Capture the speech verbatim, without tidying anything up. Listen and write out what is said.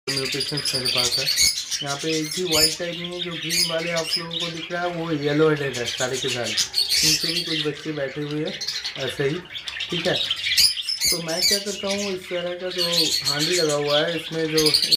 Mutations मेरे पास है। यहाँ पे एक ही वाइट टाइप नहीं है, जो ग्रीन वाले आप लोगों को दिख रहा है वो येलो हेडेड है सारे के सारे। इनसे भी कुछ बच्चे बैठे हुए हैं ऐसे ही, ठीक है। तो मैं क्या करता हूँ, इस तरह का जो हांडी लगा हुआ है इसमें जो